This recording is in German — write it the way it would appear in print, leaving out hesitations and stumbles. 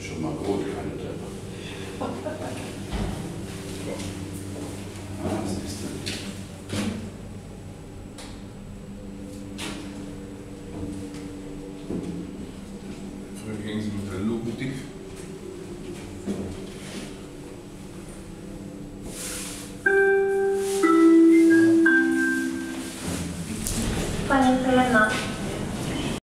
Ist schon mal gut, keine Treppe. Ah, das ist das. Früher gingen sie mit der Lupe dick. Panie Helena.